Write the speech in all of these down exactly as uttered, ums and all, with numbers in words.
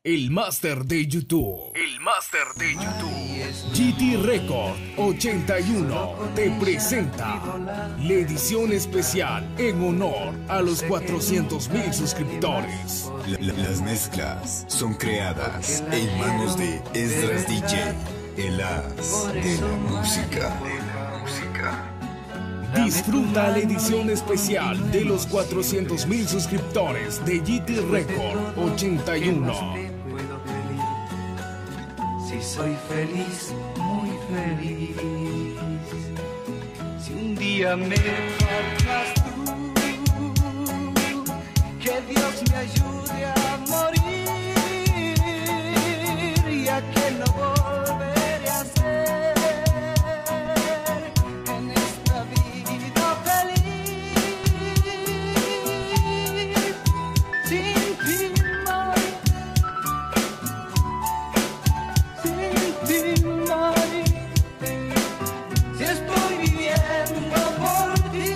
El máster de YouTube. El máster de YouTube. G T Record ochenta y uno te presenta la edición especial en honor a los cuatrocientos mil suscriptores. La, la, las mezclas son creadas en manos de Esdras D J, el as de la música. De la música. Disfruta la edición especial de los cuatrocientos mil suscriptores de G T Record ochenta y uno. Si soy feliz, muy feliz. Si un día me faltas tú, que Dios me ayude a morir, ya que no volveré a ser en esta vida feliz. Sin ti, si estoy viviendo por ti.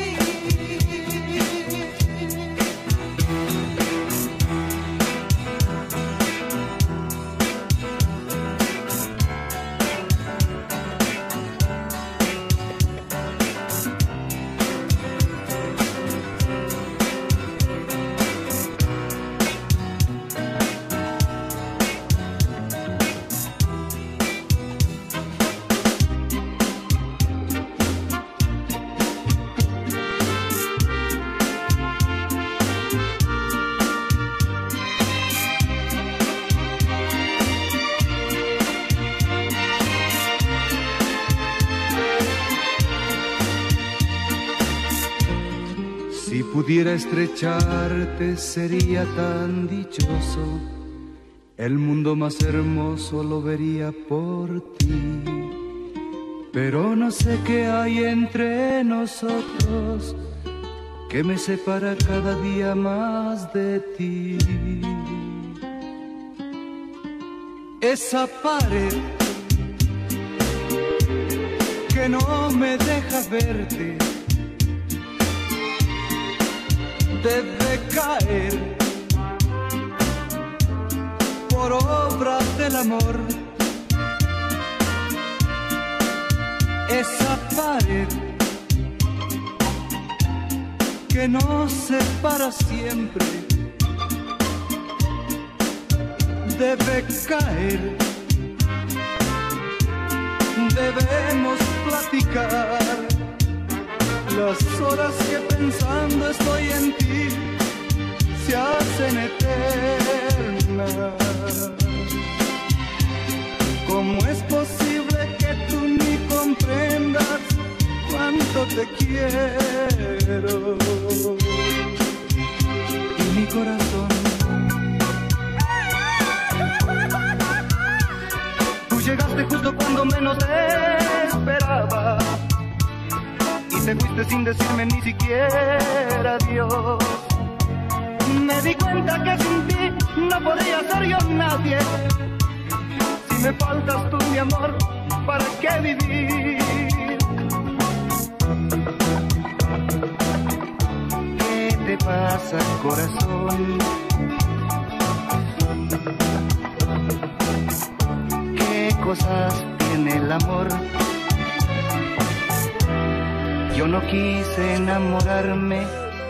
Si pudiera estrecharte sería tan dichoso, el mundo más hermoso lo vería por ti. Pero no sé qué hay entre nosotros que me separa cada día más de ti. Esa pared que no me deja verte debe caer por obra del amor. Esa pared que nos separa siempre debe caer. Debemos platicar las horas que pensando estoy en ti se hacen eternas. ¿Cómo es posible que tú ni comprendas cuánto te quiero? Y mi corazón, tú llegaste justo cuando menos te esperaba. Te fuiste sin decirme ni siquiera adiós. Me di cuenta que sin ti no podría ser yo nadie. Si me faltas tú, mi amor, ¿para qué vivir? ¿Qué te pasa, corazón? ¿Qué cosas tiene el amor? Yo no quise enamorarme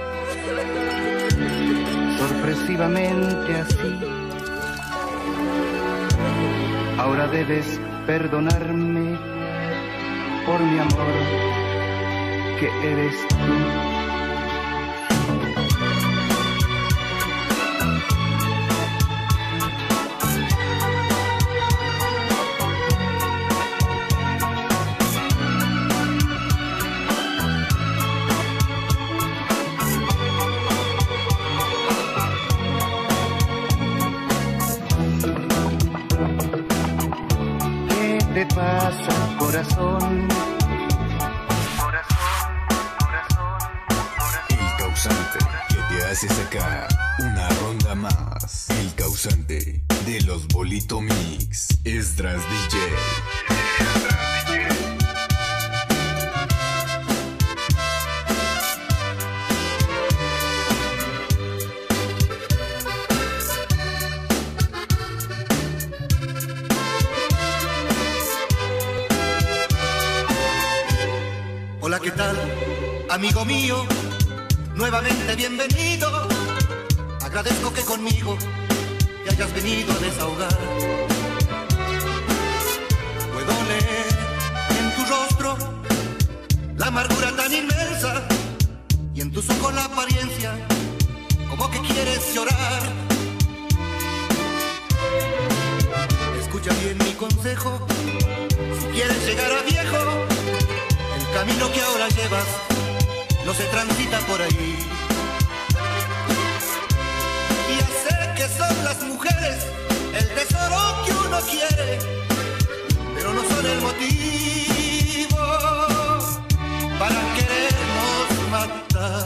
sorpresivamente así. Ahora debes perdonarme por mi amor, que eres tú. ¿Qué te pasa, corazón? Corazón, corazón, corazón. El causante que te hace sacar una ronda más. El causante de los Bolito Mix. Esdras D J. Esdras D J. Amigo mío, nuevamente bienvenido. Agradezco que conmigo te hayas venido a desahogar. Puedo leer en tu rostro la amargura tan inmensa y en tus ojos la apariencia como que quieres llorar. Escucha bien mi consejo, si quieres llegar a viejo, el camino que ahora llevas no se transita por ahí. Ya sé que son las mujeres el tesoro que uno quiere, pero no son el motivo para querernos matar.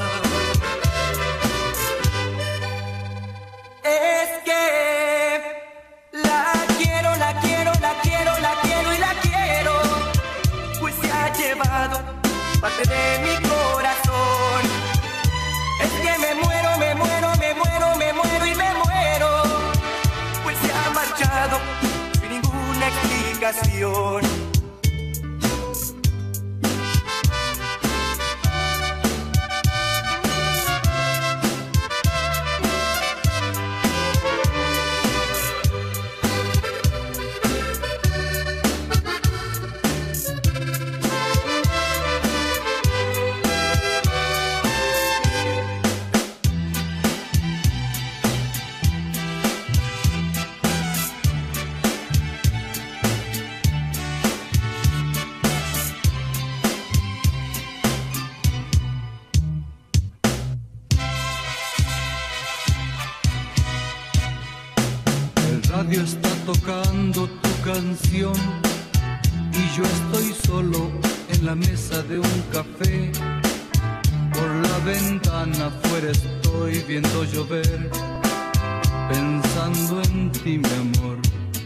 Es que la quiero, la quiero, la quiero, la quiero y la quiero, pues se ha llevado parte de mi corazón. Es que me muero, me muero, me muero, me muero y me muero, pues se ha marchado sin ninguna explicación. Está tocando tu canción y yo estoy solo en la mesa de un café. Por la ventana afuera estoy viendo llover, pensando en ti, mi amor.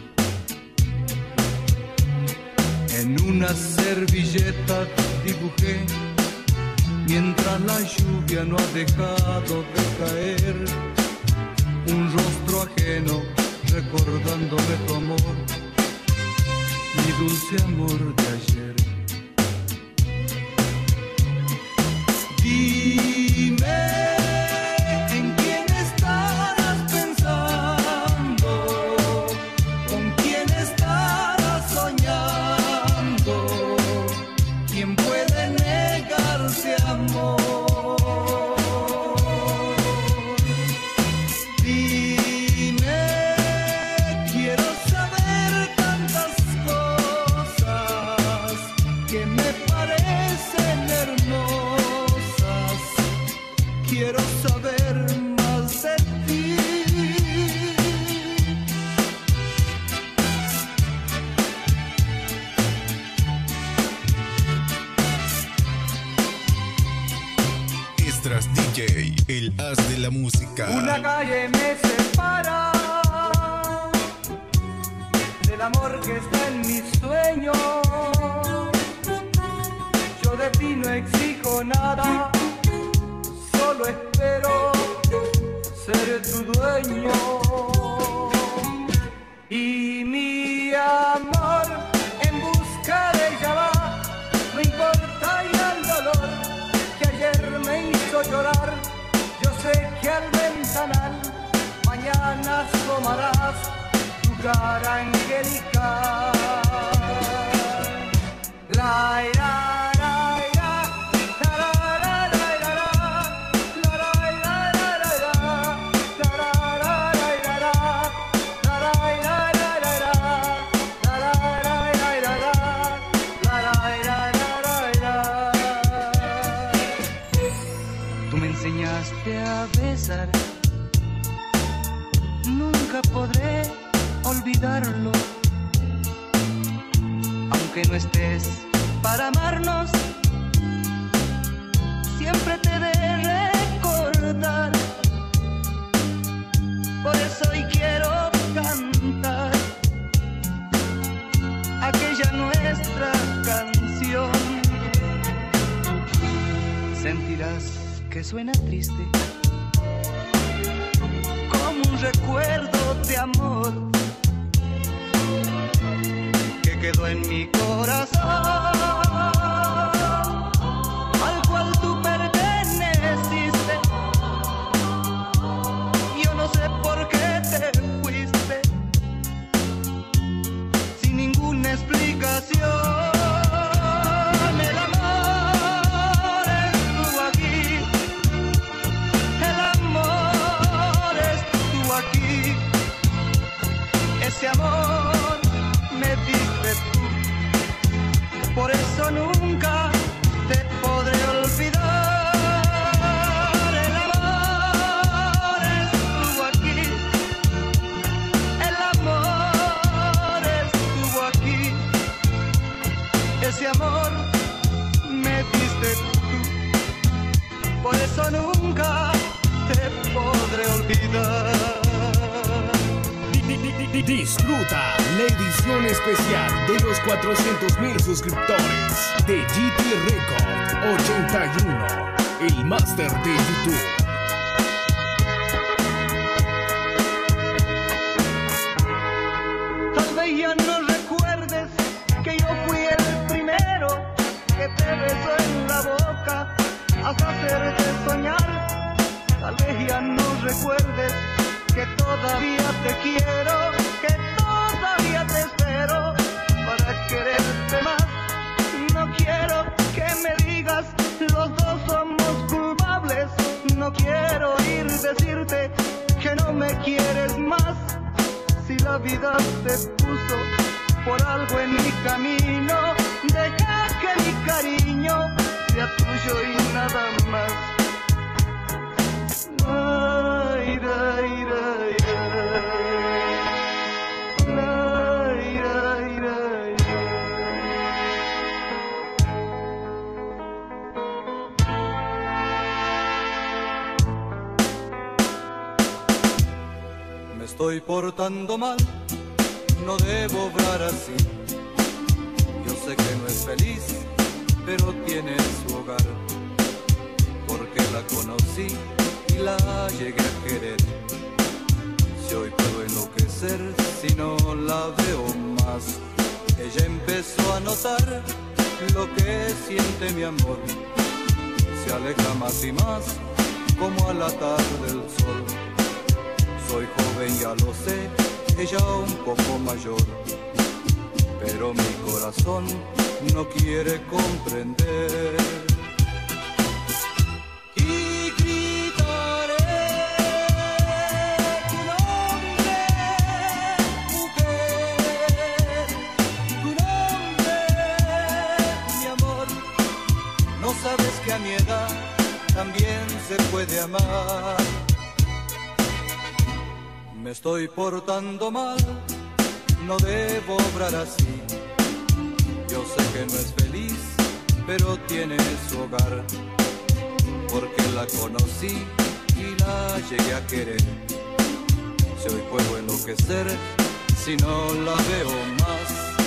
En una servilleta dibujé, mientras la lluvia no ha dejado de caer, un rostro ajeno recordándome tu amor, mi dulce amor de ayer. Dime en quién estarás pensando, con quién estarás soñando, quién puede negarse amor. Quiero saber más de ti. Estras D J, el as de la música. Una calle me separa del amor que está en mis sueños. Yo de ti no exijo nada, solo espero ser tu dueño. Y mi amor en busca de ella va, no importa ya el dolor que ayer me hizo llorar. Yo sé que al ventanal mañana asomarás tu cara angelical. La ira. A besar, nunca podré olvidarlo, aunque no estés para amarnos, siempre te he de recordar. Por eso hoy quiero cantar aquella nuestra canción. Sentirás que suena triste, como un recuerdo de amor que quedó en mi corazón, al cual tú me por eso nunca te podré olvidar. El amor estuvo aquí, el amor estuvo aquí, ese amor me diste tú, por eso nunca te podré olvidar. Disfruta la edición especial de los cuatrocientos mil suscriptores de G T Record ochenta y uno, el máster de YouTube. Tal vez ya no recuerdes que yo fui el primero que te besó en la boca hasta hacerte soñar. Tal vez ya no recuerdes que todavía te quiero, que todavía te espero para quererte más. No quiero que me digas los dos somos culpables. No quiero oír decirte que no me quieres más. Si la vida te puso por algo en mi camino, deja que mi cariño sea tuyo y nada más. Ay, ay, ay, ay. Ay, ay, ay, ay. Me estoy portando mal, no debo obrar así. Yo sé que no es feliz, pero tiene su hogar. Porque la conocí y la llegué a querer. Si hoy puedo enloquecer, si no la veo más. Ella empezó a notar lo que siente mi amor. Se aleja más y más, como al atar del sol. Soy joven, ya lo sé, ella un poco mayor. Pero mi corazón no quiere comprender. Sabes que a mi edad también se puede amar. Me estoy portando mal, no debo obrar así. Yo sé que no es feliz, pero tiene su hogar. Porque la conocí y la llegué a querer. Si hoy puedo enloquecer, si no la veo más.